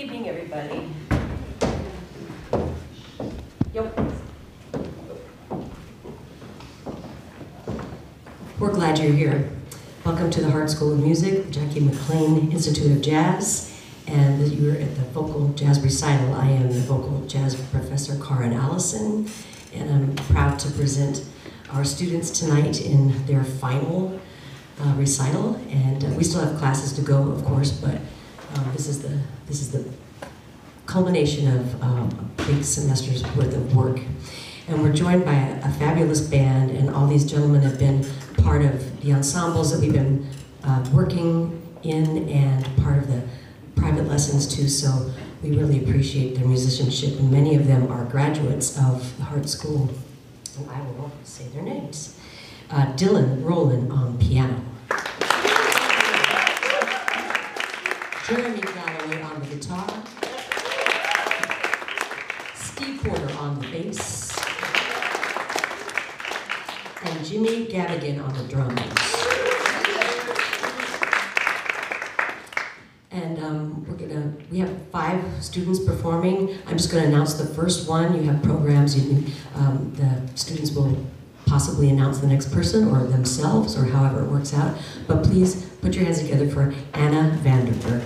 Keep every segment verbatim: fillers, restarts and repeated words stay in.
evening, everybody. Yep. We're glad you're here. Welcome to the Hart School of Music, Jackie McLean Institute of Jazz, and you're at the vocal jazz recital. I am the vocal jazz professor, Karin Allison, and I'm proud to present our students tonight in their final uh, recital. And uh, we still have classes to go, of course, but um, this is the this is the culmination of um, a big semester's worth of work. And we're joined by a, a fabulous band, and all these gentlemen have been part of the ensembles that we've been uh, working in and part of the private lessons too, so we really appreciate their musicianship, and many of them are graduates of the Hart School. And I will say their names. Uh, Dylan Rowland on piano. Jeremy Galloway on the guitar. Steve Porter on the bass. And Jimmy Gavigan on the drums. And um, we're gonna, we have five students performing. I'm just gonna announce the first one. You have programs, you can, um, the students will possibly announce the next person or themselves or however it works out. But please put your hands together for Anna Vanderberg.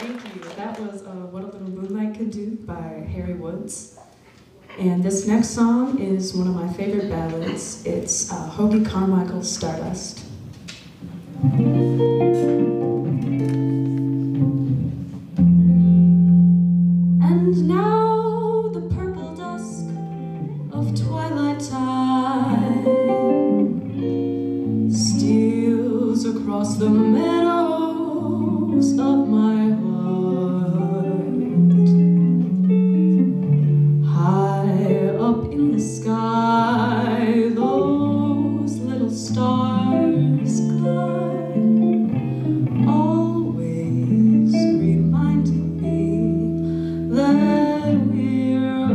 Thank you. That was uh, What a Little Moonlight Could Do by Harry Woods. And this next song is one of my favorite ballads. It's uh, Hoagy Carmichael's Stardust. And now the purple dusk of twilight time steals across the meadows of my heart. High up in the sky, those little stars climb, always reminding me that we're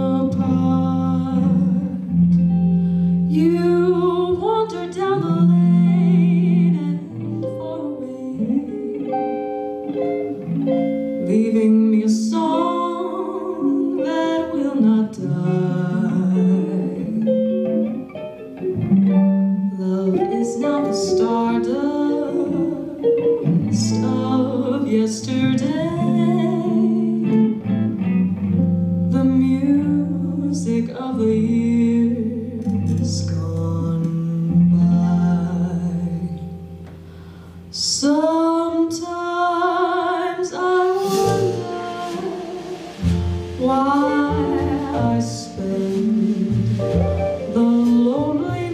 apart. You wander down the lane and far away, leaving me a song that will not die. Love is now the stardust of yesterday, the music of the years gone by. Sometimes I wonder why I spend the lonely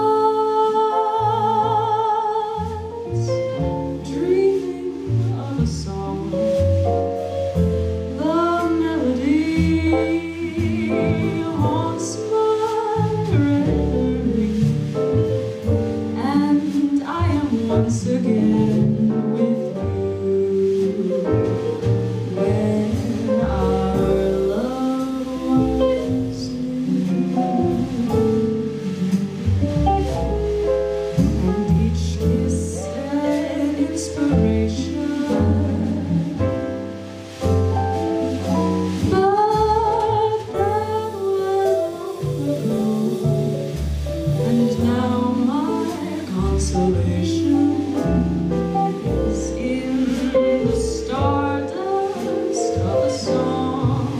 nights dreaming of a song. The melody haunts my reverie, and I am once again with you when our love was new. And each kiss an inspiration, but that was long ago. And now my consolation is in the stardust of a song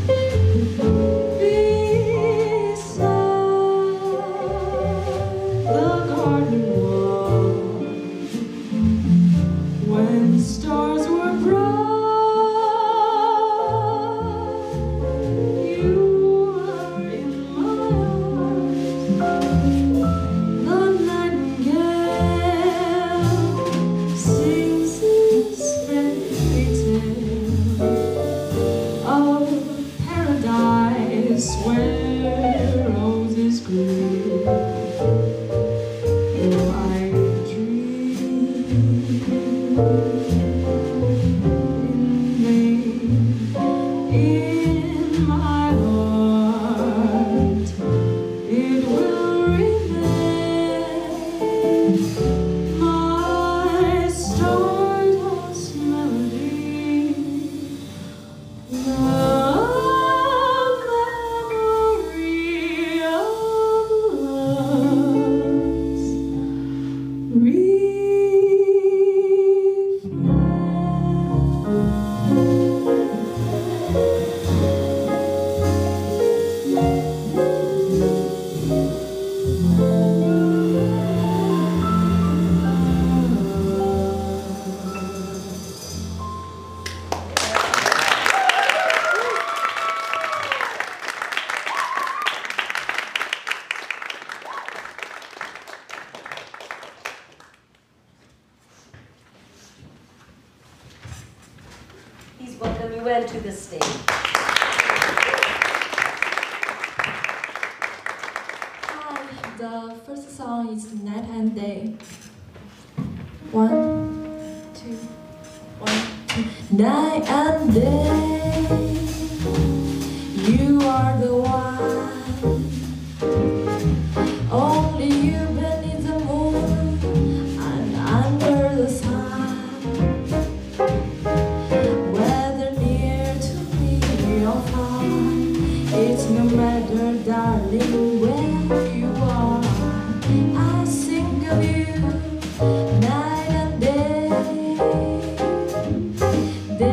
beside the garden wall. When stars were bright, you were in my arms. The nightingale sings this fairy tale of paradise where roses grew. Though I dream in vain, in my heart it will remain my stardust melody, the memory of love's Please welcome Yuen to the stage. Hi, the first song is Night and Day. One, two, one, two. Night and day, you are the one. Only you beneath the moon and under the sun. Whether near to me or far, it's no matter, darling, where you are. I think of you night and day.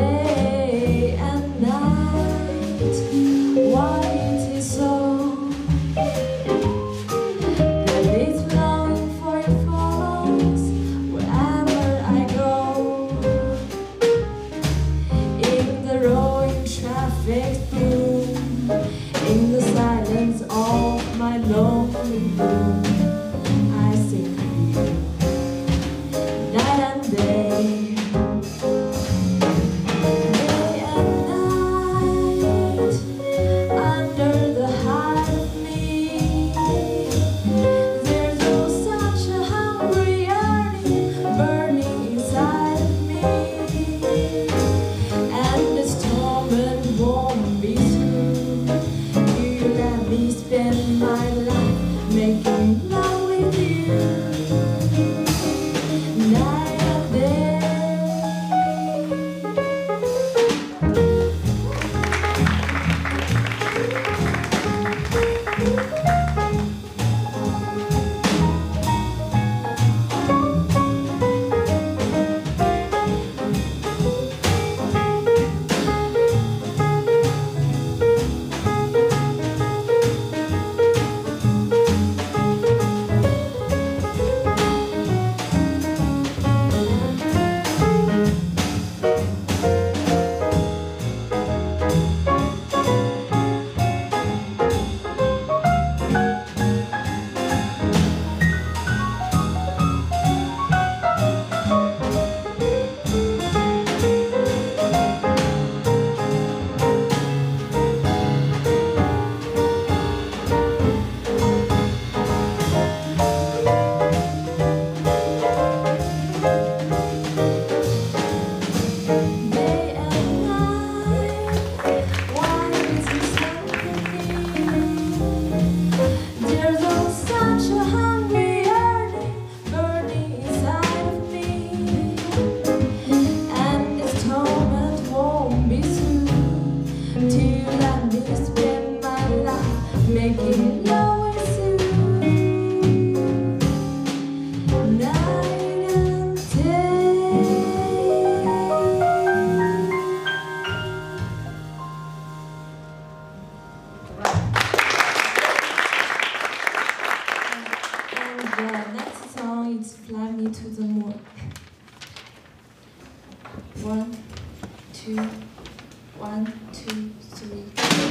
two, one, two, three.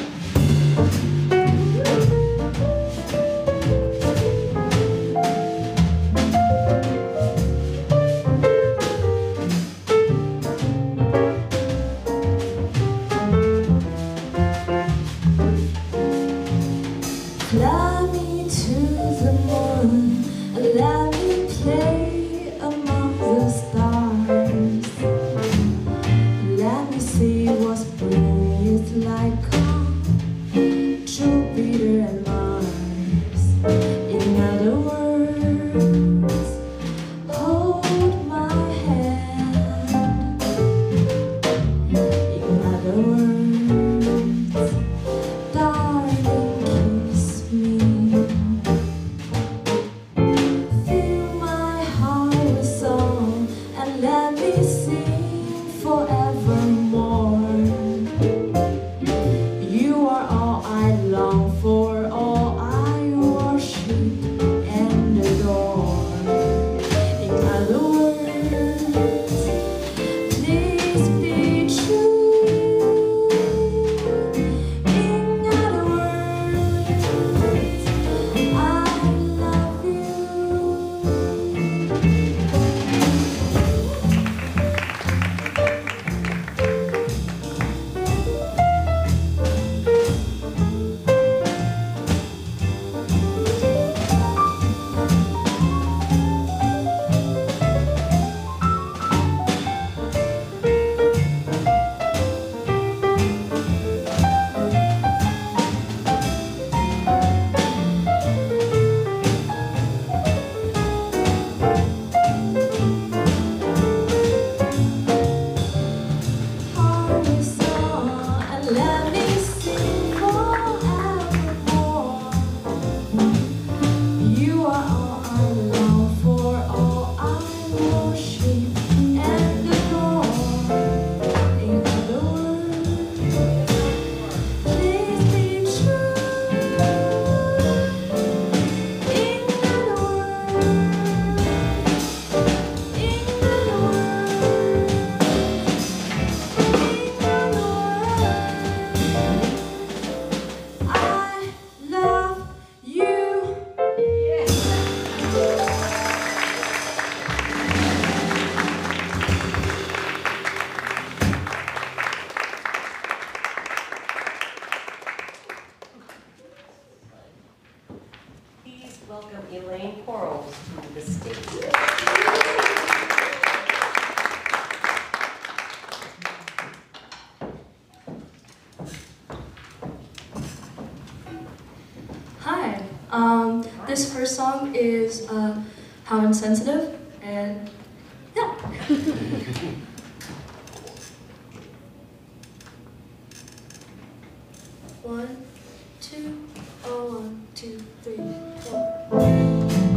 Fly me to the moon, let me play among the stars. Let me see what spring is like on Jupiter and Mars. In other words, hold my hand. In other words, darling, kiss me. Fill my heart with song and let me sing forevermore. You are all I long for, all I worship and adore. In other words, please be true. In other words, I love you. Heart is song and let me sing forevermore. You are all I long for, all I worship and adore. In other words, please be true. In other words, in other words, in other words, I love you. Please welcome Elaine Quarles to the stage. Hi. Um, this first song is uh, How Insensitive, and yeah. One, two, oh, one, two, three, four.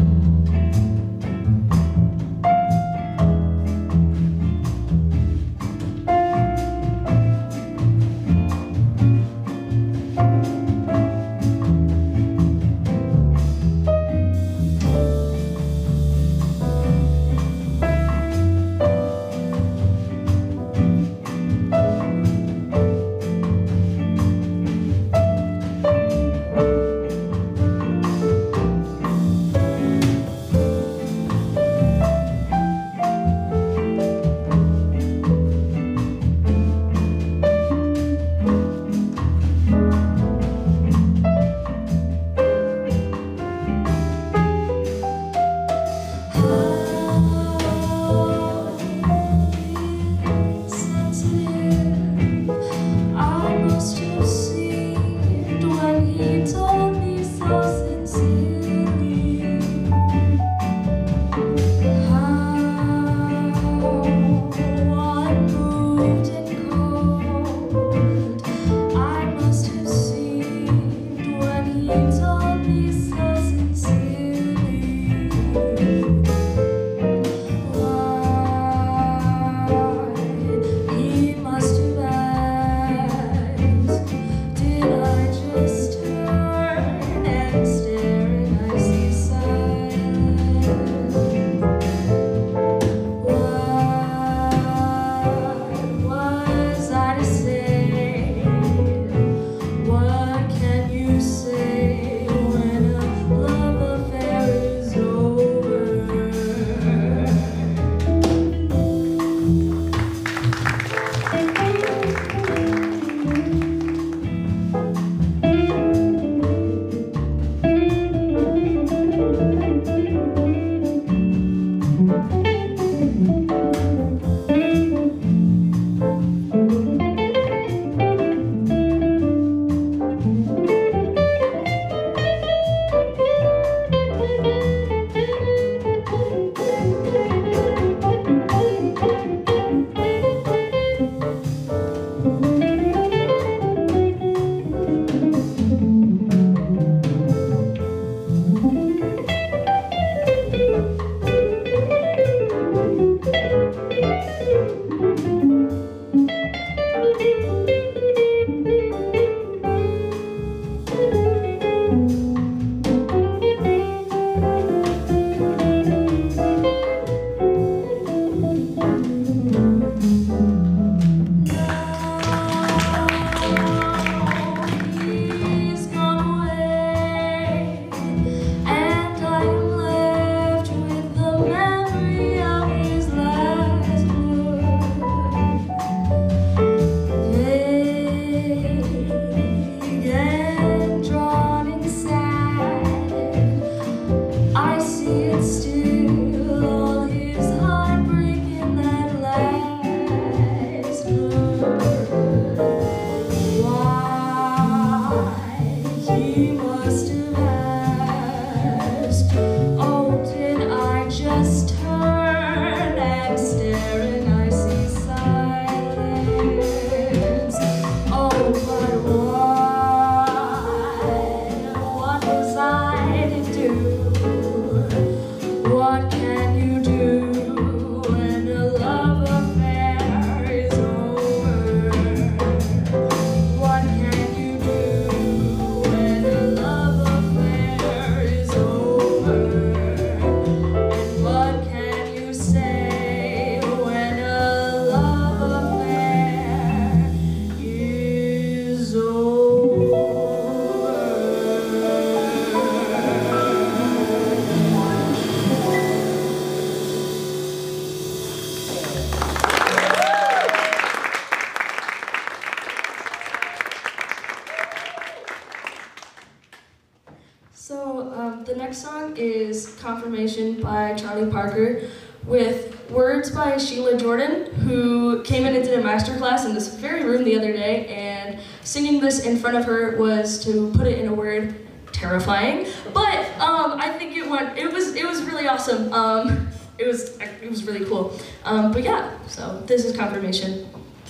next song is Confirmation by Charlie Parker with words by Sheila Jordan, who came in and did a masterclass in this very room the other day, and singing this in front of her was, to put it in a word, terrifying. But um, I think it went, it was, it was really awesome. Um, it was, it was really cool. Um, but yeah, so this is Confirmation.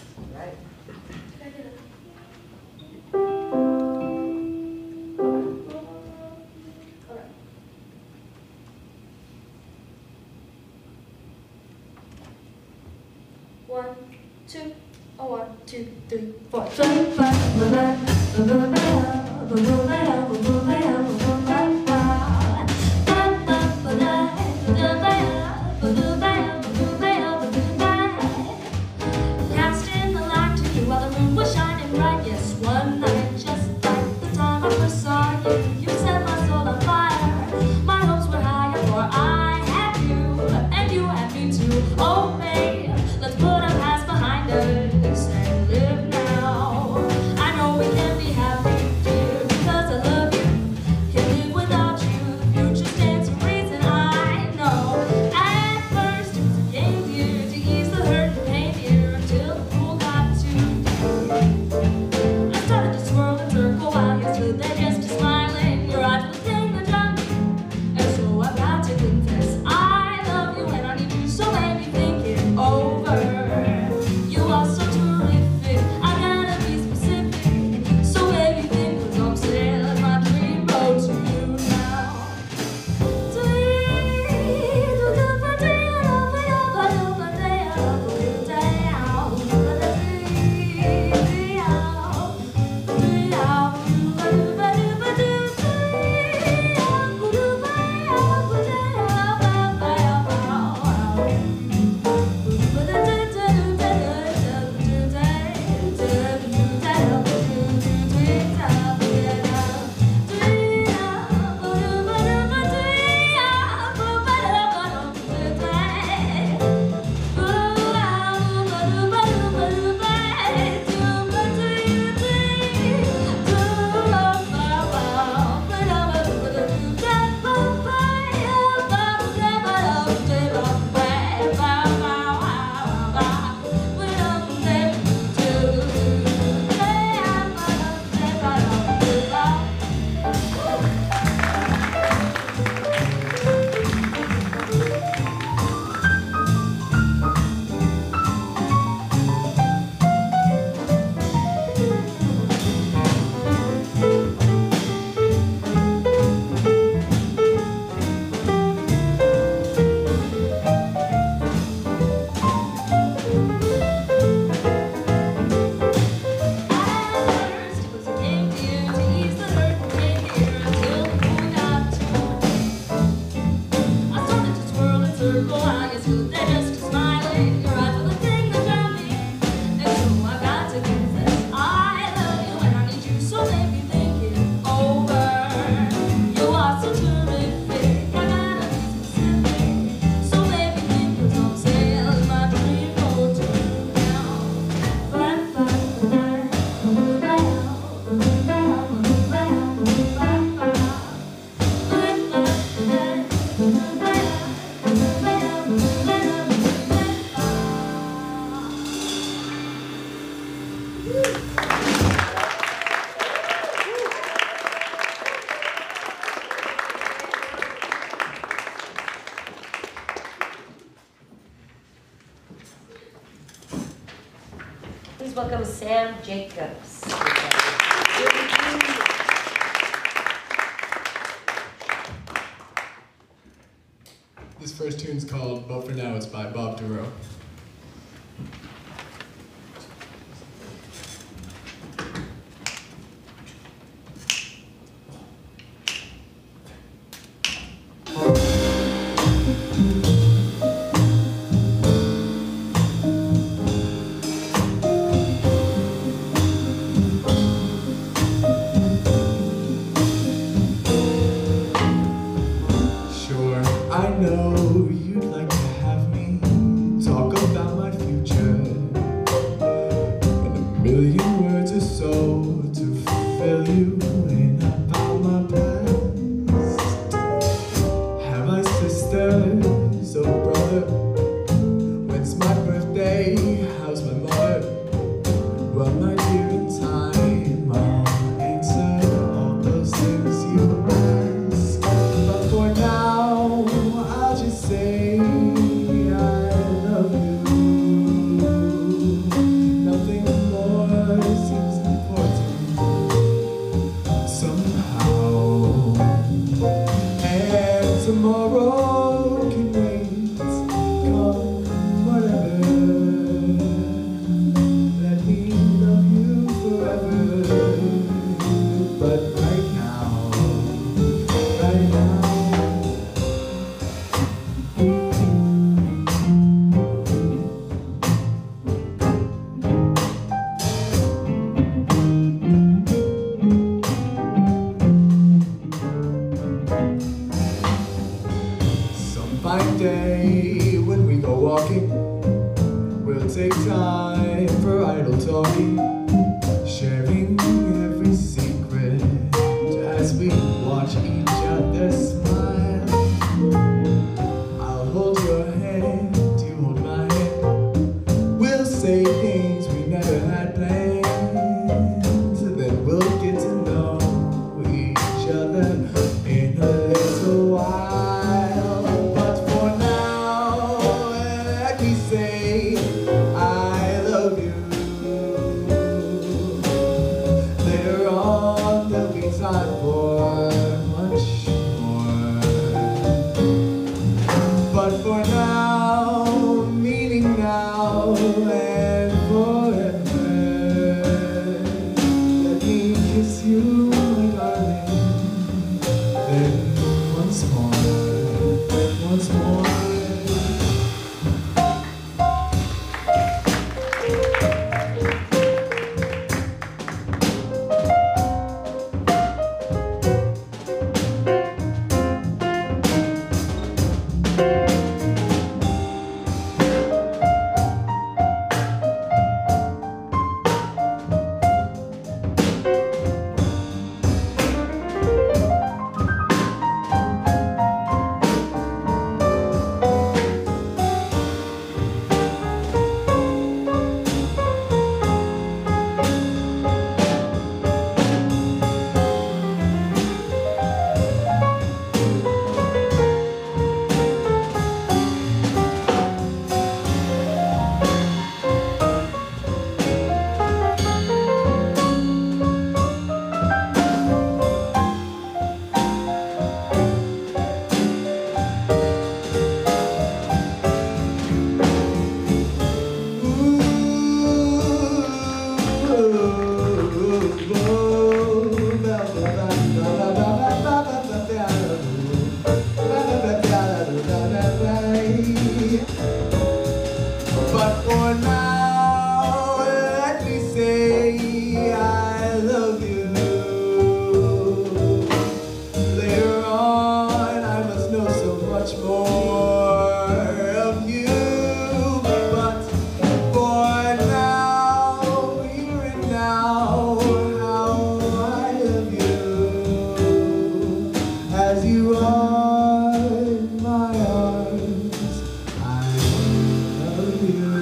One, two, oh, one, two, three, four. Cast in the light to you while the moon was shining bright. Yes, one night, just like the time I first saw you, you set my soul on fire. My hopes were higher, for I had you, and you had me too. Oh, babe, let's put our past behind us and live now. I know we can be happy, dear, because I love you. Can't live without you. The future stands for reason, I know. At first, it was a game, dear, to ease the hurt and pain, dear, until the fool got too deep. I started to swirl and circle while you stood there just smiling. Your eyes were the thing that drowned me, and so I've got to confess I love you and I need you, so let me think it over. You are so terrific, I gotta be specific. So everything was on sale as my dream road to you now. Please welcome Sam Jacobs. This first tune's called But For Now. It's by Bob Duro. I know you'd like to have me talk about my future, and a million words or so to fill you in about my past. Well, my dear, in time I'll answer all those things you ask. But for now, I'll just say I love you. Nothing more seems important somehow. And tomorrow can wait, come whatever. Let me love you forever. But right now, right now, some fine day when we go walking, we'll take time for idle talking, sharing every secret as we watch each other smile. I'll hold your hand, you hold my hand. We'll say things we never had planned, and then we'll get to know each other in a little while. But for now, let me say I love you. Later on, there'll be time for much more. But for now, meaning now and forever, let me kiss you, my darling. Then once more, once more. But for now, let me say I love you. Later on, I must know so much more of you. But for now, here and now, how I love you. As you are in my arms, I love you.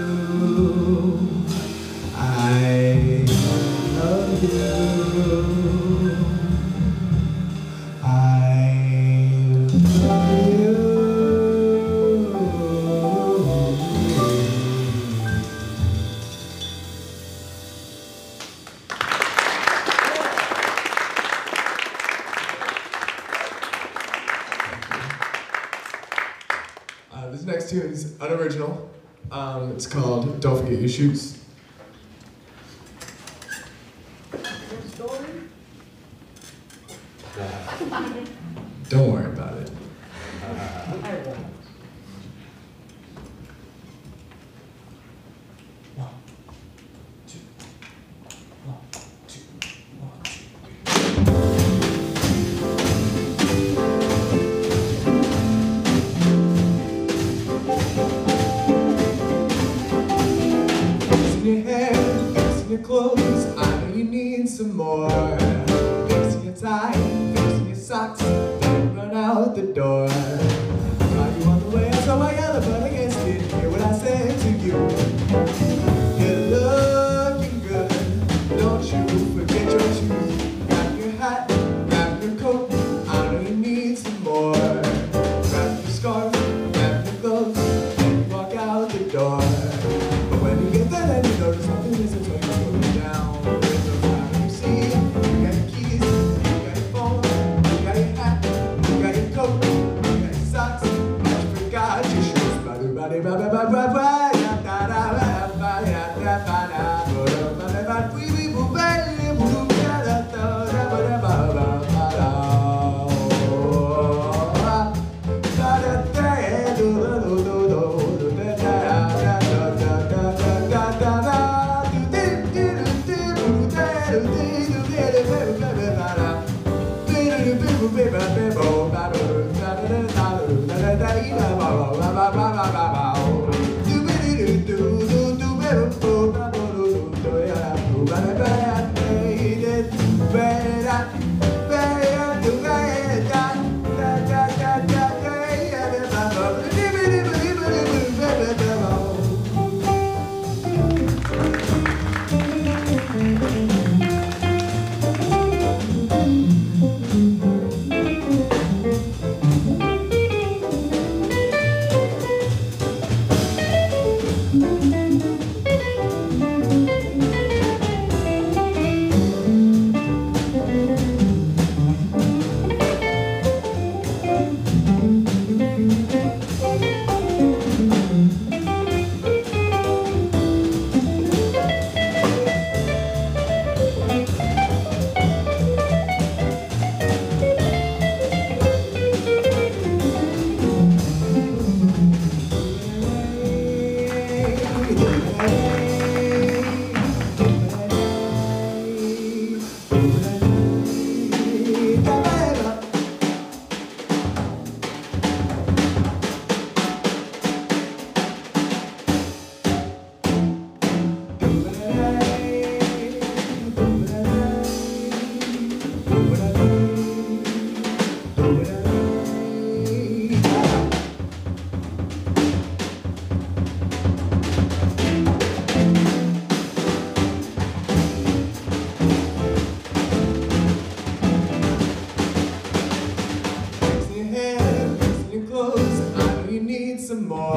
I love you. I love you. Uh, this next tune is unoriginal. Um, it's called Don't Forget Your Shoes. Don't worry about it. Fixing your hair, fixing your clothes, I know you need some more. Fixing your tie, fixing your socks, don't run out the door. Got you on the way, so I yell, but I guess didn't hear what I said to you. You're looking good, Some more.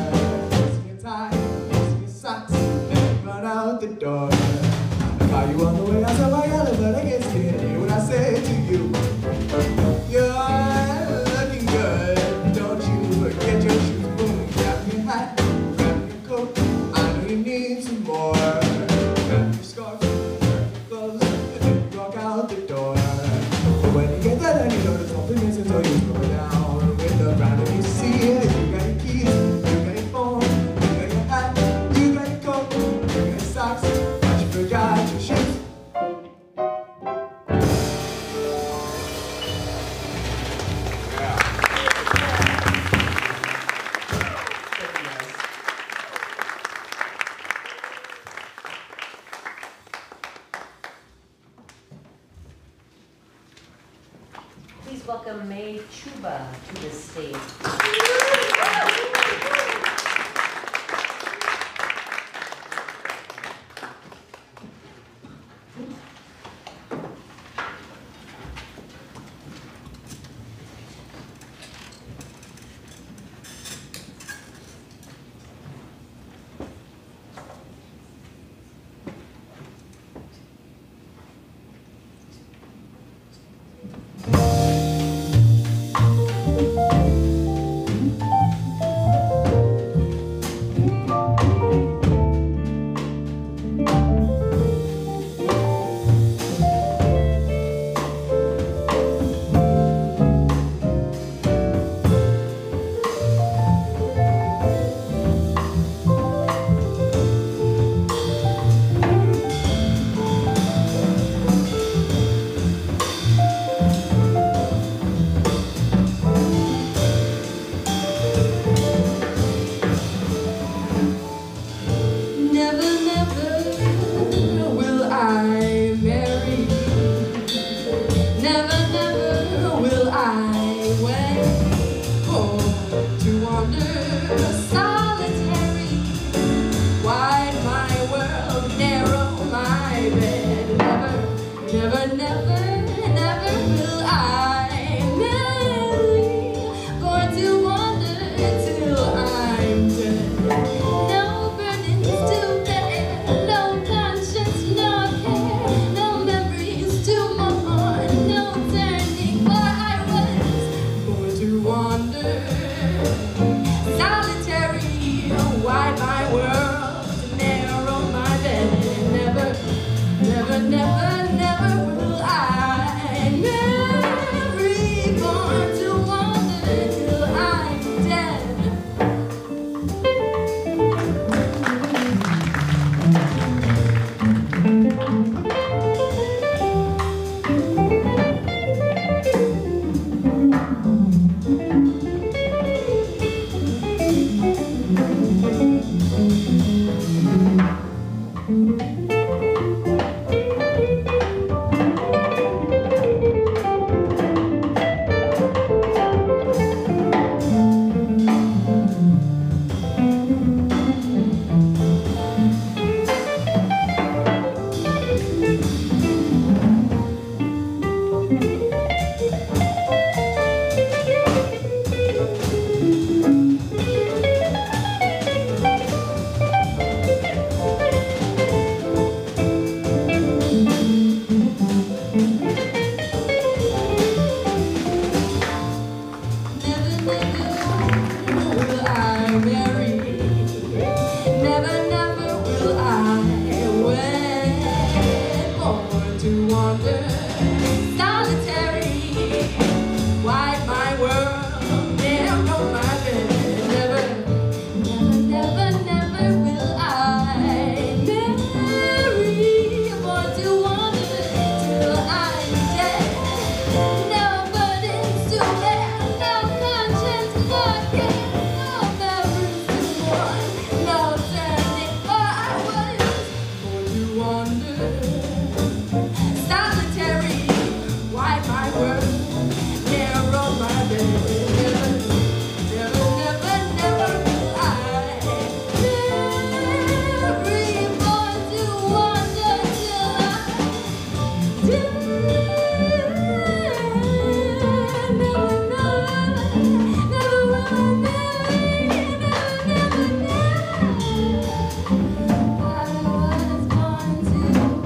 Losing your tie, losing your socks, and run out the door. I saw you on the way, I saw my yellow, but I can't stand it when I say to you, you're looking good. Don't you forget your shoes, boom. Grab your hat, grab your coat. I know you need some more. Grab your scarf, grab your clothes, and then you walk out the door. But when you get there, you notice something missing, so you slow down with the ground and you see it. Please welcome May Chuba to the stage. Solitary, wide my world, narrow my bed, never to wander solitary, wide my world, narrow my bed. Never, never, never, never will I marry a boy to wander till I'm dead. No burdens to bear, no conscience for care, no memories to mourn, no turning forwards. Born to wander solitary, wide my world, narrow my bed. Never, never, never, never will I marry a boy to wander till I'm dead. Never, never, never will I marry. Never, never, never. I was born to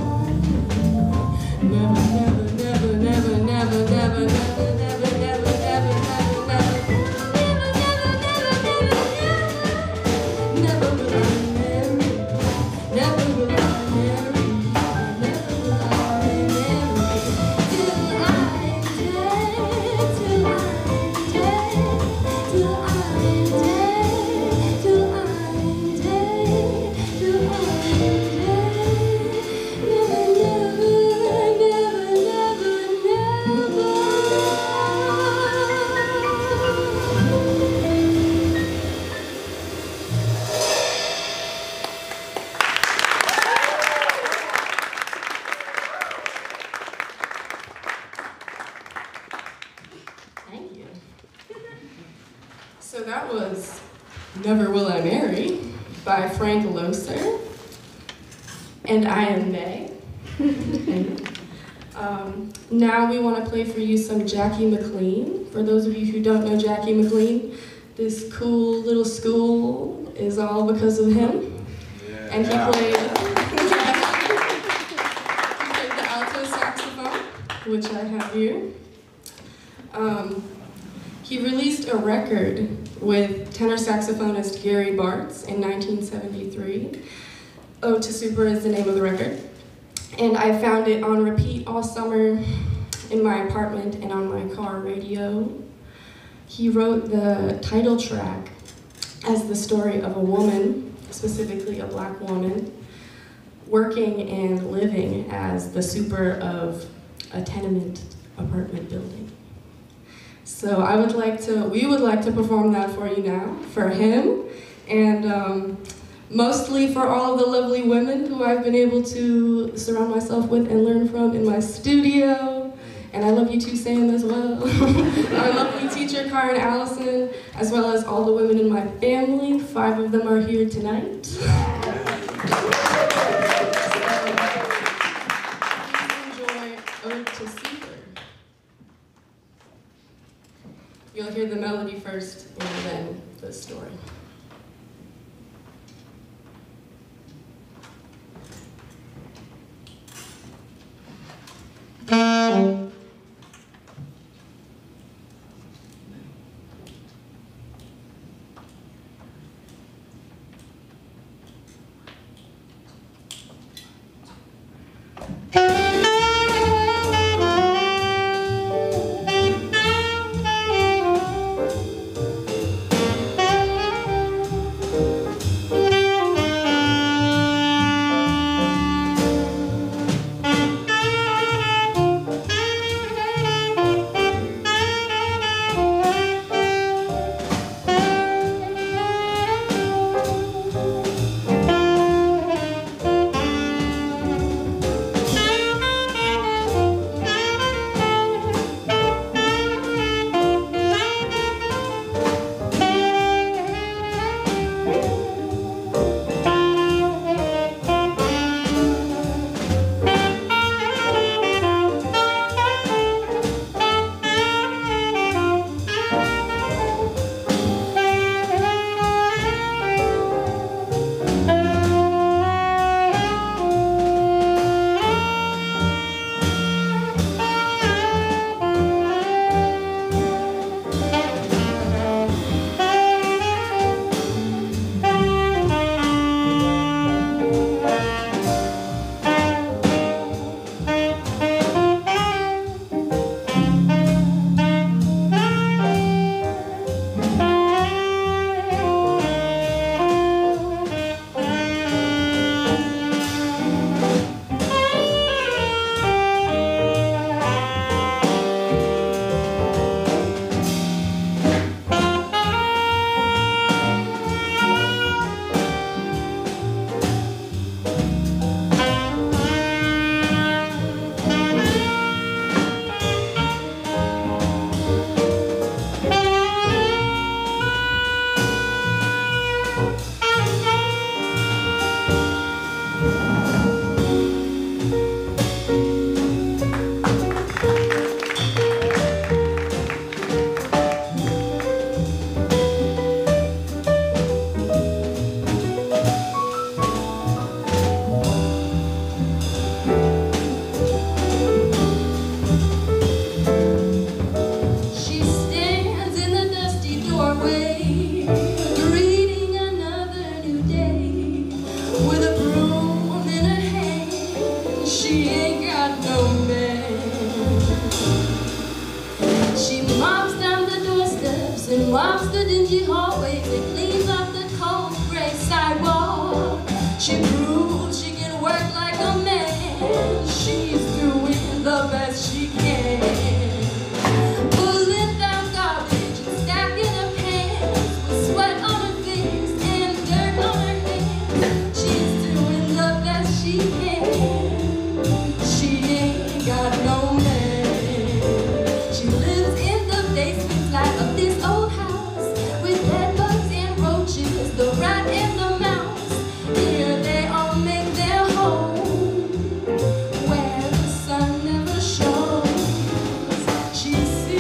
never, never, never, never, never, never, never, never, never, never, never, never, never, never, never will I marry. Never will I marry. Never will I marry. Till I'm dead. Till I'm dead. Till I'm dead. Till I'm dead. Till I'm dead. Never, never, never, never, never. Thank you. So that was Never Will I Marry by Frank Loesser. And I am May. um, now we want to play for you some Jackie McLean. For those of you who don't know Jackie McLean, this cool little school is all because of him. And he played, he played the alto saxophone, which I have here. Um, he released a record with tenor saxophonist Gary Bartz in nineteen seventy-three. Ode to Super is the name of the record. And I found it on repeat all summer in my apartment and on my car radio. He wrote the title track as the story of a woman, specifically a black woman, working and living as the super of a tenement apartment building. So I would like to, we would like to perform that for you now, for him, and um, mostly for all of the lovely women who I've been able to surround myself with and learn from in my studio. And I love you too, Sam, as well. Our lovely teacher, Karen Allison, as well as all the women in my family. Five of them are here tonight. Please enjoy Ode to Super. You'll hear the melody first and then the story. she ain't got no man. She mops down the doorsteps and mops the dingy hallways and cleans up the cold gray sidewalk. She proves she can work like a man. She's doing the best she can. Pulling down garbage and stacking her pants with sweat on her face and dirt on her hands. She's doing the best she can. She ain't got no man. She lives in the basement flat of this old house with bed bugs and roaches, the rat and the mouse. Here they all make their home where the sun never shows. She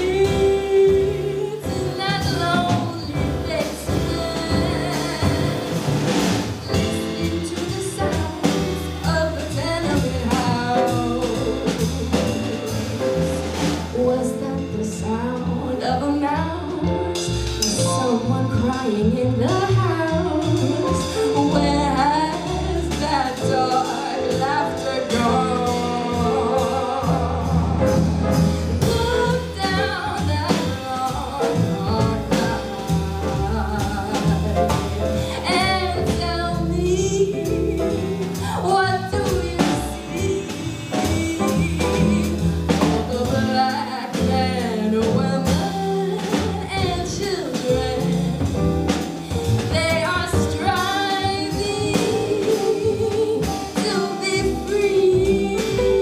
sits in that lonely basement, listening to the sounds of a tenement house. Was that the sound of a mouse? Was someone crying in the house? Where has that dark laughter gone? Look down that long, hard night and tell me, what do you see? All the black men, women, and children, they are striving to be free.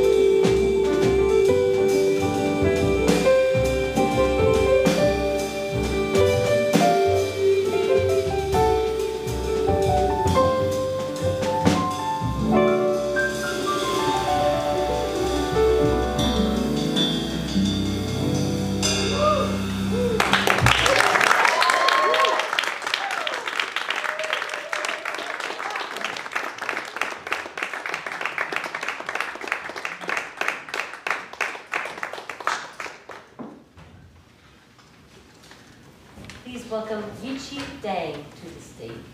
Please welcome Yichi Dang to the stage.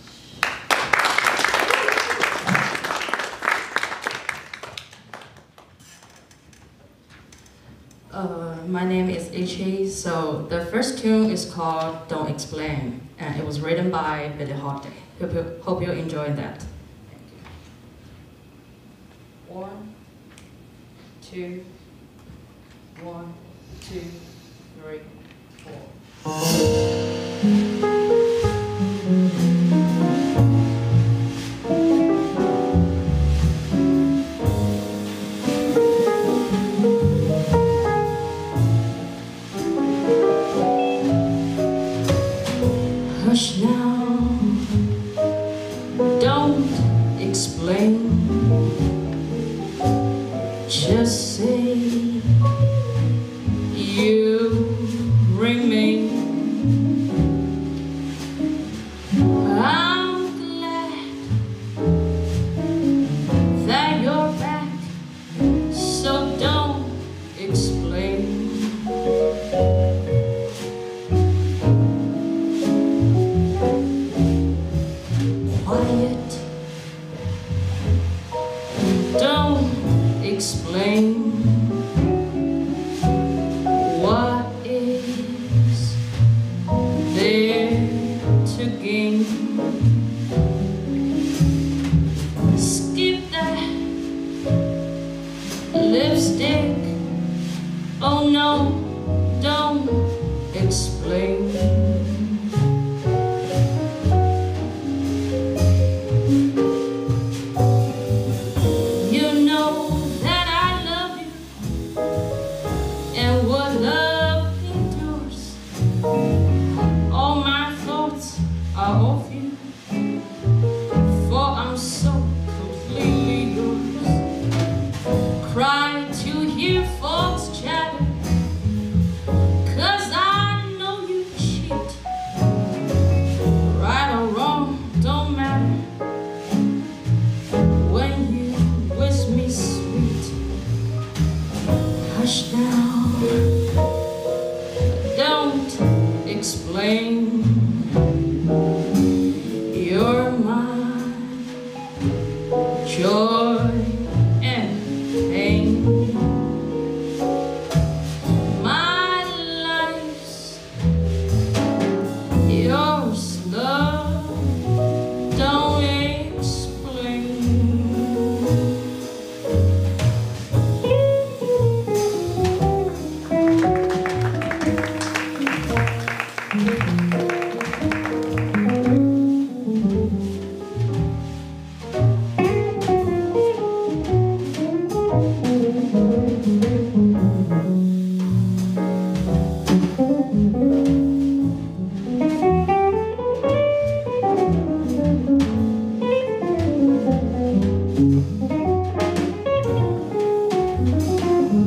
Uh, my name is Ichi. So the first tune is called Don't Explain, and it was written by Billie Holiday. Hope you, hope you enjoy that. One, two, one, two, three, four. Hush now, don't explain, just say you remain. I'm glad that you're back, so don't explain. Quiet, don't explain. What is there to gain? Skip that lipstick. Oh no, don't explain. You know that I love you, and what love endures. All my thoughts are of you, for I'm so completely yours. Cry to hear folks chatter, 'cause I know you cheat. Right or wrong, don't matter. When you wish me sweet, hush now, don't explain. You're my joy and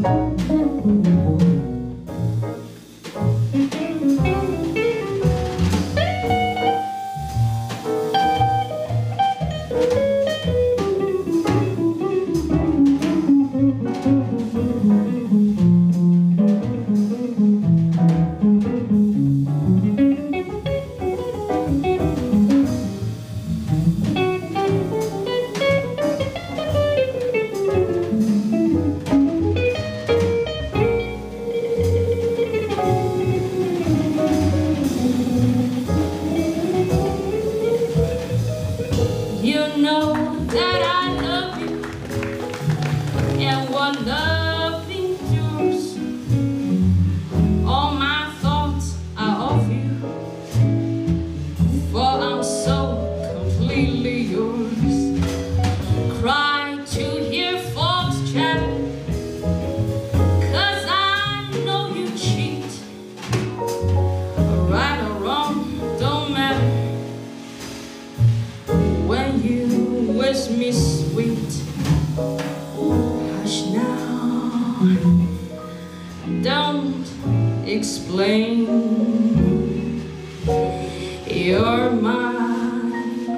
You know that I love you, and what love endures. All my thoughts are of you, for I'm so completely yours. Cry to hear folks chatter, 'cause I know you cheat. Right or wrong, don't matter. When you wish me sweet, hush now, don't explain. You're mine,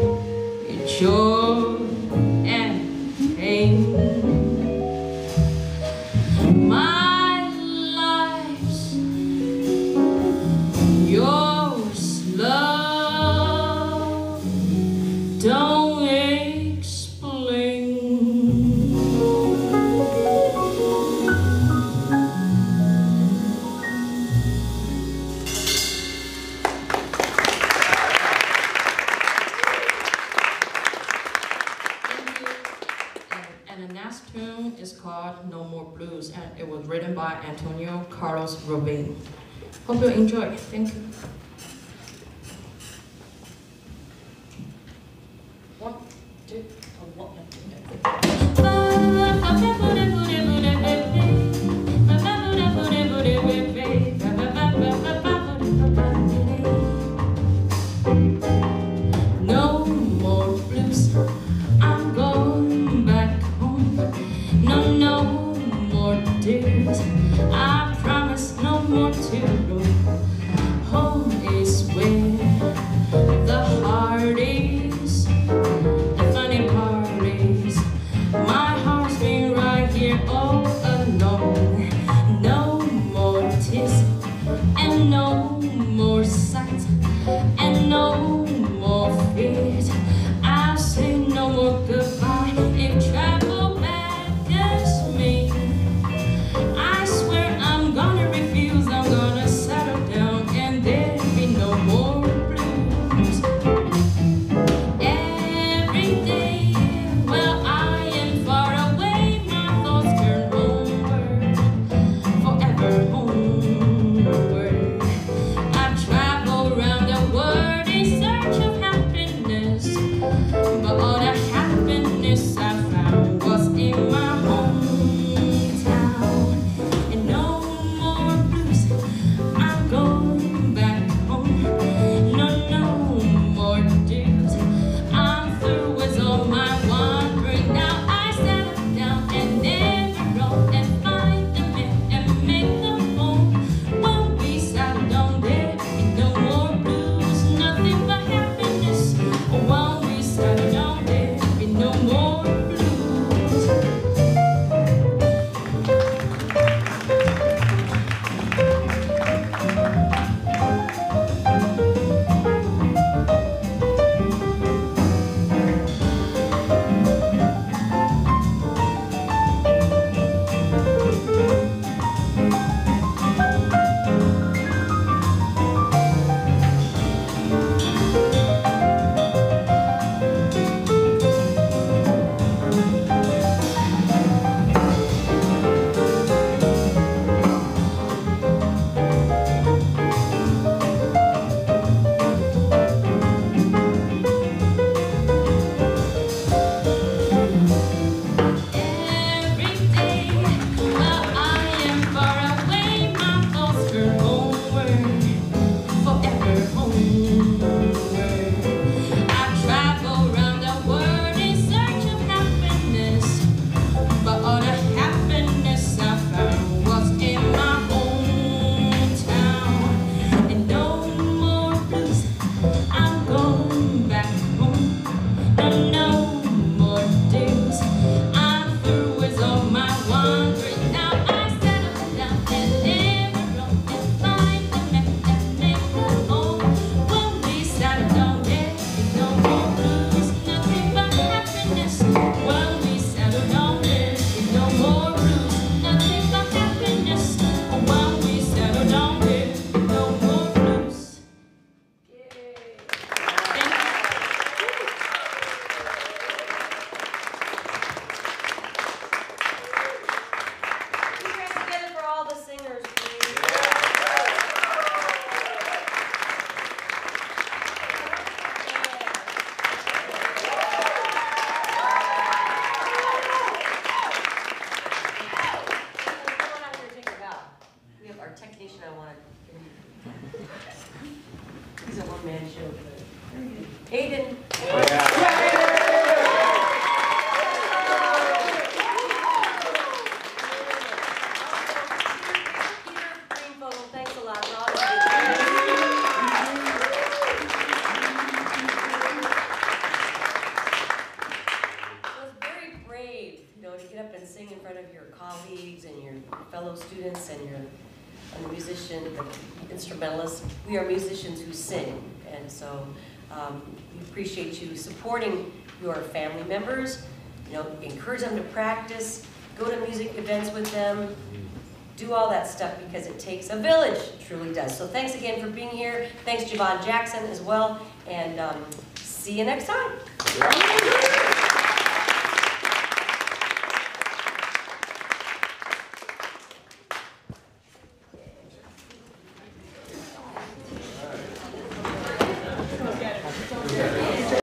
joy and pain. My life's yours, love. Don't explain. And the next tune is called No More Blues, and it was written by Antonio Carlos Robin. Hope you enjoy. Thank you. One, two, one, No more blues, I'm going back home. No, no more tears, I promise no more to go. Home is colleagues and your fellow students and your and the musician, the instrumentalists. We are musicians who sing, and so um, we appreciate you supporting your family members. You know, encourage them to practice, go to music events with them, do all that stuff because it takes a village, it truly does. So thanks again for being here. Thanks Javon Jackson as well, and um, see you next time.